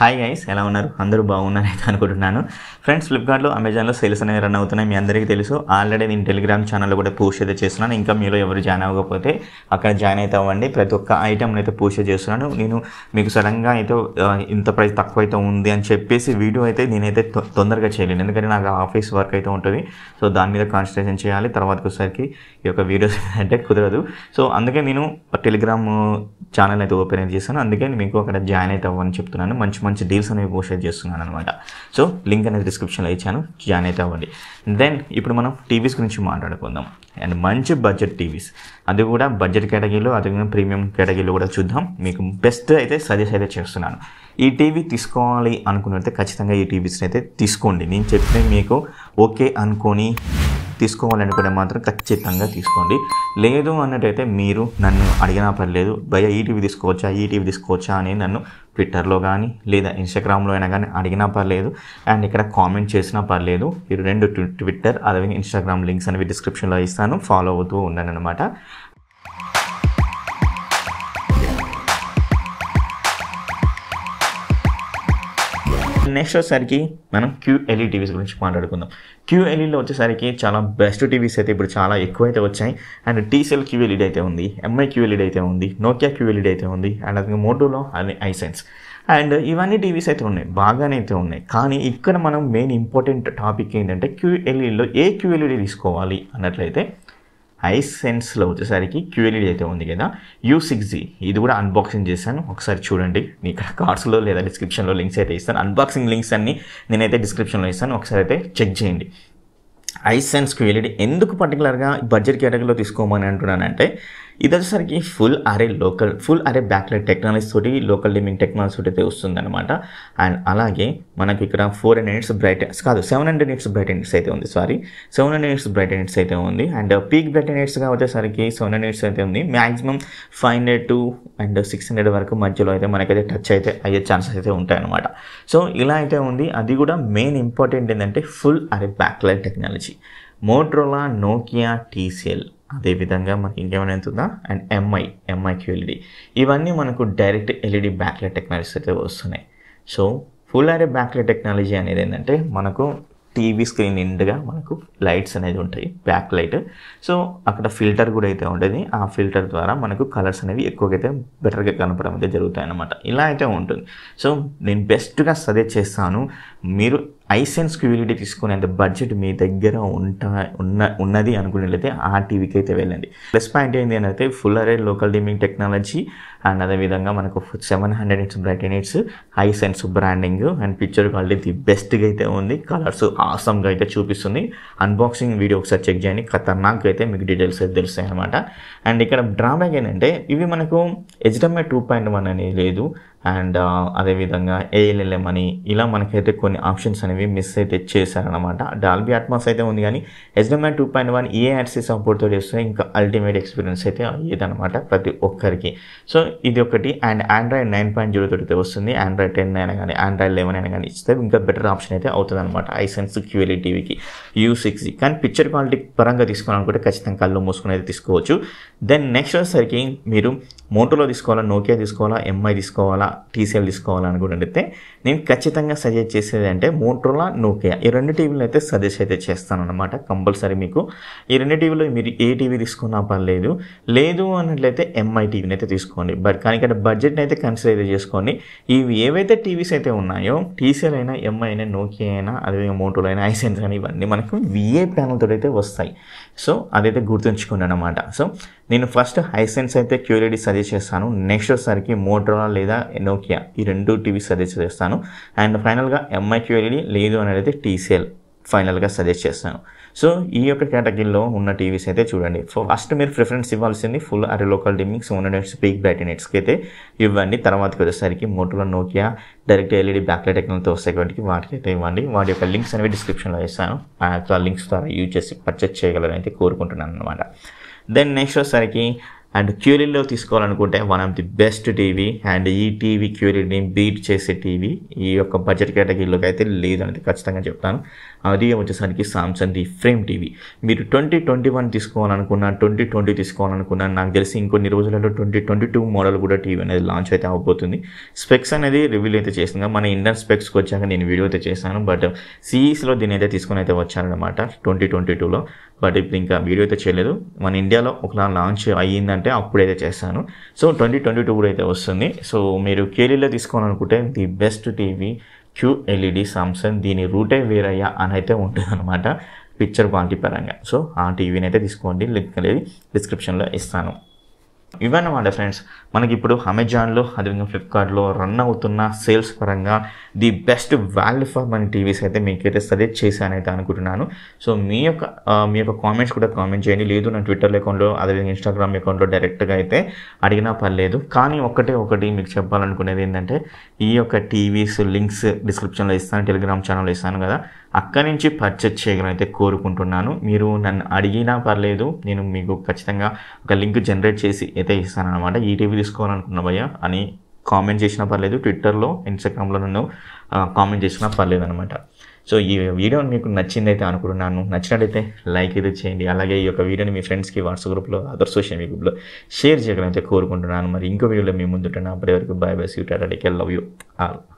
Hi guys, ఎలా ఉన్నారు? అందరూ బాగున్నారైతే అనుకుంటున్నాను. ఫ్రెండ్స్, ఫ్లిప్కార్ట్లో, అమెజాన్లో సేల్స్ అనేవి రన్ అవుతున్నాయి. మీ అందరికీ తెలుసు. ఆల్రెడీ నేను టెలిగ్రామ్ ఛానల్లో కూడా పోస్ట్ అయితే చేస్తున్నాను. ఇంకా మీలో ఎవరు జాయిన్ అవ్వకపోతే అక్కడ జాయిన్ అయితే అవ్వండి. ప్రతి ఒక్క ఐటమ్ అయితే పోస్ట్ చేస్తున్నాను. నేను మీకు సడన్గా అయితే ఇంత ప్రైస్ తక్కువ అయితే ఉంది అని చెప్పేసి వీడియో అయితే నేనైతే తొందరగా చేయలేను. ఎందుకంటే నాకు ఆఫీస్ వర్క్ అయితే ఉంటుంది. సో దాని మీద కాన్సన్ట్రేషన్ చేయాలి. తర్వాతకి వచ్చేసరికి ఈ యొక్క వీడియోస్ అంటే కుదరదు. సో అందుకే నేను టెలిగ్రామ్ ఛానల్ అయితే ఓపెన్ అయితే చేస్తాను. అందుకే మీకు అక్కడ జాయిన్ అయితే అవ్వని చెప్తున్నాను. మంచి మంచి డీల్స్ అనేవి పోస్ట్ చేస్తున్నాను అనమాట. సో లింక్ అనేది డిస్క్రిప్షన్లో ఇచ్చాను, జాయిన్ అయితే అవ్వండి. దెన్ ఇప్పుడు మనం టీవీస్ గురించి మాట్లాడుకుందాం. అండ్ మంచి బడ్జెట్ టీవీస్, అది కూడా బడ్జెట్ కేటగిరీలో, అది ప్రీమియం కేటగిరీలో కూడా చూద్దాం. మీకు బెస్ట్ అయితే సజెస్ట్ అయితే చేస్తున్నాను. ఈ టీవీ తీసుకోవాలి అనుకున్నట్లయితే ఖచ్చితంగా ఈ టీవీస్ని అయితే తీసుకోండి. నేను చెప్పినవి మీకు ఓకే అనుకొని తీసుకోవాలనుకునే మాత్రం ఖచ్చితంగా తీసుకోండి. లేదు అన్నట్టయితే మీరు నన్ను అడిగినా పర్లేదు, భయ ఈ టీవీ తీసుకోవచ్చా అని నన్ను ట్విట్టర్లో కానీ లేదా ఇన్స్టాగ్రామ్లో అయినా కానీ అడిగినా పర్లేదు. అండ్ ఇక్కడ కామెంట్ చేసినా పర్లేదు. ఈ రెండు ట్విట్టర్ అలాగే ఇన్స్టాగ్రామ్ లింక్స్ అనేవి డిస్క్రిప్షన్లో ఇస్తాను, ఫాలో అవుతూ ఉండండి అనమాట. నెక్స్ట్ వచ్చేసరికి మనం QLED టీవీస్ గురించి మాట్లాడుకుందాం. QLEDలో వచ్చేసరికి చాలా బెస్ట్ టీవీస్ అయితే ఇప్పుడు చాలా ఎక్కువ అయితే వచ్చాయి. అండ్ TCL QLED అయితే ఉంది, MI QLED అయితే ఉంది, నోకియా QLED అయితే ఉంది, అండ్ అది మోటోలో అది Hisense. అండ్ ఇవన్నీ టీవీస్ అయితే ఉన్నాయి, బాగానే అయితే ఉన్నాయి. కానీ ఇక్కడ మనం మెయిన్ ఇంపార్టెంట్ టాపిక్ ఏంటంటే QLEDలో ఏ QLED తీసుకోవాలి అన్నట్లయితే హైసెన్స్లో వచ్చేసరికి QLED అయితే ఉంది కదా, U6G. ఇది కూడా అన్బాక్సింగ్ చేశాను, ఒకసారి చూడండి. ఇక్కడ కార్డ్స్లో లేదా డిస్క్రిప్షన్లో లింక్స్ అయితే ఇస్తాను. అన్బాక్సింగ్ లింక్స్ అన్ని నేనైతే డిస్క్రిప్షన్లో ఇస్తాను, ఒకసారి అయితే చెక్ చేయండి. హైసెన్స్ QLED ఎందుకు పర్టికులర్గా బడ్జెట్ కేటగిరీలో తీసుకోమని అంటున్నానంటే, ఇది వచ్చేసరికి ఫుల్ అరే బ్యాక్లైట్ టెక్నాలజీ తోటి, లోకల్ డిమింగ్ టెక్నాలజీ తోటి అయితే వస్తుంది అనమాట. అండ్ అలాగే మనకి ఇక్కడ 400 nits బ్రైట్నెస్ కాదు, 700 nits బ్రైట్నెస్ అయితే ఉంది. 700 nits బ్రైట్నెస్ అయితే ఉంది. అండ్ పీక్ బ్రైట్నెస్గా వచ్చేసరికి 700 nits అయితే ఉంది. మ్యాక్సిమం 500 to 600 వరకు మధ్యలో అయితే మనకైతే టచ్ అయితే అయ్యే ఛాన్సెస్ అయితే ఉంటాయన్నమాట. సో ఇలా అయితే ఉంది. అది కూడా మెయిన్ ఇంపార్టెంట్ ఏంటంటే full array backlight technology. Motorola, Nokia, TCL, అదేవిధంగా మనకి ఇంకేమైనా ఉంటుందా, అండ్ MI QLED, ఇవన్నీ మనకు డైరెక్ట్ LED బ్యాక్లైట్ టెక్నాలజీస్ అయితే వస్తున్నాయి. So full array backlight technology అనేది ఏంటంటే మనకు టీవీ స్క్రీన్ నిండుగా మనకు లైట్స్ అనేది ఉంటాయి, బ్యాక్ లైట్. సో అక్కడ ఫిల్టర్ కూడా అయితే ఉంటుంది. ఆ ఫిల్టర్ ద్వారా మనకు కలర్స్ అనేవి ఎక్కువగా అయితే బెటర్గా కనపడడం అయితే జరుగుతాయి అన్నమాట. ఇలా అయితే ఉంటుంది. సో నేను బెస్ట్గా సజెస్ట్ చేస్తాను, మీరు హైసెన్స్ QLED తీసుకునేంత బడ్జెట్ మీ దగ్గర ఉన్నది అనుకున్నట్లయితే ఆ టీవీకి అయితే వెళ్ళండి. ప్లస్ పాయింట్ ఏంటి అని అయితే full array local dimming technology, and అదేవిధంగా మనకు 700 nits brightness, Hisense branding, and picture quality the బెస్ట్గా అయితే ఉంది. కలర్స్ ఆసమ్గా అయితే చూపిస్తుంది. అన్బాక్సింగ్ వీడియో ఒకసారి చెక్ చేయండి, ఖతర్నాక్ అయితే మీకు డీటెయిల్స్ అయితే తెలుస్తాయి అనమాట. అండ్ ఇక్కడ డ్రాబ్యాక్ ఏంటంటే ఇవి మనకు HDMI 2.1 అనేది లేదు. అండ్ అదేవిధంగా ALLM అని ఇలా మనకైతే కొన్ని ఆప్షన్స్ అనేవి మిస్ అయితే చేశారనమాట. డాల్బీ అట్మాస్ అయితే ఉంది, కానీ HDMI 2.1 EARC సపోర్ట్తో చేస్తే ఇంకా అల్టిమేట్ ఎక్స్పీరియన్స్ అయితే అయ్యేదనమాట ప్రతి ఒక్కరికి. సో ఇది ఒకటి. అండ్ Android 9.0 తోటి వస్తుంది. Android 10 అయినా కానీ Android 11 అయినా కానీ ఇస్తే ఇంకా బెటర్ ఆప్షన్ అయితే అవుతుంది అనమాట హైసెన్స్ QLED టీవీకి. U6G కానీ పిక్చర్ క్వాలిటీ పరంగా తీసుకోవాలనుకుంటే ఖచ్చితంగా కళ్ళు మూసుకుని అయితే తీసుకోవచ్చు. దెన్ నెక్స్ట్ వచ్చేసరికి మీరు మోటోలో తీసుకోవాలా, నోకియా తీసుకోవాలా, MI తీసుకోవాలా, TCL తీసుకోవాలా అనుకుంటే నేను ఖచ్చితంగా సజెస్ట్ చేసేది అంటే మోటరోలా, నోకియా, ఈ రెండు టీవీలు అయితే సజెస్ట్ అయితే చేస్తాను అనమాట. కంపల్సరీ మీకు ఈ రెండు టీవీలో మీరు ఏ టీవీ తీసుకున్నా పర్లేదు. లేదు అన్నట్లయితే MI టీవీని అయితే తీసుకోండి. కానీ ఇక్కడ బడ్జెట్ని అయితే కన్సిడర్ అయితే చేసుకోండి. ఇవి ఏవైతే టీవీస్ అయితే ఉన్నాయో, TCL అయినా, MI అయినా, నోకియా అయినా, అదేవిధంగా మోటోలో అయినా, హైసెన్స్ అయినా, ఇవన్నీ మనకు VA ప్యానల్తో అయితే వస్తాయి. సో అదైతే గుర్తుంచుకోండి అనమాట. సో నేను ఫస్ట్ హైసెన్స్ అయితే QLED సజెస్ట్ చేస్తాను. నెక్స్ట్ వచ్చేసరికి మోటరోలా లేదా నోకియా, ఈ రెండు టీవీ సజెస్ట్ చేస్తాను. అండ్ ఫైనల్గా MI QLED, లేదు అని అయితే TCL ఫైనల్గా సజెస్ట్ చేస్తాను. సో ఈ యొక్క కేటగిరీలో ఉన్న టీవీస్ అయితే చూడండి. ఫస్ట్ మీరు ప్రిఫరెన్స్ ఇవ్వాల్సింది full array local dimming 700 nits peak బ్రైట్నెస్కి అయితే ఇవ్వండి. తర్వాతకి వచ్చేసరికి మోటోలో, నోకియా డైరెక్ట్ LED బ్యాక్లైట్ టెక్నాలజీతో వస్తాయి వాటికి అయితే ఇవ్వండి. వాటి యొక్క లింక్స్ అనేవి డిస్క్రిప్షన్లో ఇస్తాను. ఆ లింక్స్ ద్వారా యూజ్ చేసి పర్చేస్ చేయగలరని అయితే కోరుకుంటున్నాను అనమాట. దెన్ నెక్స్ట్ వచ్చేసరికి అండ్ QLEDలో తీసుకోవాలనుకుంటే one of the best TV, and ఈ టీవీ QLEDని బీట్ చేసే టీవీ ఈ యొక్క బడ్జెట్ కేటగిరీలోకి అయితే లేదనేది ఖచ్చితంగా చెప్తాను. అది వచ్చేసరికి సామ్సంగ్ ది ఫ్రేమ్ టీవీ. మీరు 2021 తీసుకోవాలనుకున్నా, 2020 తీసుకోవాలనుకున్నా, నాకు తెలిసి ఇంకొన్ని రోజులలో 2022 మోడల్ కూడా టీవీ అనేది లాంచ్ అయితే అవబోతుంది. స్పెక్స్ అనేది రివీల్ అయితే చేసింది. మన ఇండియన్ స్పెక్స్కి వచ్చాక నేను వీడియో అయితే చేశాను, బట్ సిఈస్లో దీని అయితే తీసుకొని అయితే వచ్చానమాట 2022లో. బట్ ఇప్పుడు ఇంకా వీడియో అయితే చేయలేదు. మన ఇండియాలో ఒకలా లాంచ్ అయ్యిందంటే అప్పుడైతే చేస్తాను. సో 2022 కూడా అయితే వస్తుంది. సో మీరు QLEDలో తీసుకోవాలనుకుంటే the best TV QLED Samsung. దీని రూటే వేరయ్యా అని అయితే ఉంటుంది అనమాట పిక్చర్ క్వాలిటీ పరంగా. సో ఆ టీవీని అయితే తీసుకోండి, లింక్ అనేది డిస్క్రిప్షన్లో ఇస్తాను. ఇవన్నమాట ఫ్రెండ్స్, మనకి ఇప్పుడు అమెజాన్లో అదేవిధంగా ఫ్లిప్కార్ట్లో రన్ అవుతున్న సేల్స్ పరంగా the best value for money TVs అయితే మీకైతే సజెస్ట్ చేశానైతే అనుకుంటున్నాను. సో మీ యొక్క కామెంట్స్ కూడా కామెంట్ చేయండి. లేదు నా ట్విట్టర్ అకౌంట్లో అదేవిధంగా ఇన్స్టాగ్రామ్ అకౌంట్లో డైరెక్ట్గా అయితే అడిగినా పర్లేదు. కానీ ఒకటి మీకు చెప్పాలనుకునేది ఏంటంటే, ఈ యొక్క టీవీస్ లింక్స్ డిస్క్రిప్షన్లో ఇస్తాను, టెలిగ్రామ్ ఛానల్లో ఇస్తాను కదా, అక్కడి నుంచి పర్చేజ్ చేయగలనైతే కోరుకుంటున్నాను. మీరు నన్ను అడిగినా పర్లేదు, నేను మీకు ఖచ్చితంగా ఒక లింక్ జనరేట్ చేసి అయితే ఇస్తాను అనమాట. ఈ టీవీ తీసుకోవాలనుకున్నా భయ్యా అని కామెంట్ చేసినా పర్లేదు, ట్విట్టర్లో ఇన్స్టాగ్రామ్లో నన్ను కామెంట్ చేసినా పర్లేదు అనమాట. సో ఈ వీడియో మీకు నచ్చిందైతే అనుకుంటున్నాను. నచ్చినట్టయితే లైక్ అయితే చేయండి. అలాగే ఈ యొక్క వీడియోని మీ ఫ్రెండ్స్కి వాట్సాప్ గ్రూప్లో, అదర్ సోషల్ మీడియా గ్రూప్లో షేర్ చేయగలనైతే కోరుకుంటున్నాను. మరి ఇంకో వీడియోలో మీ ముందుంటున్నా. అప్పటి వరకు bye bye, see you, tata, take care, love you all.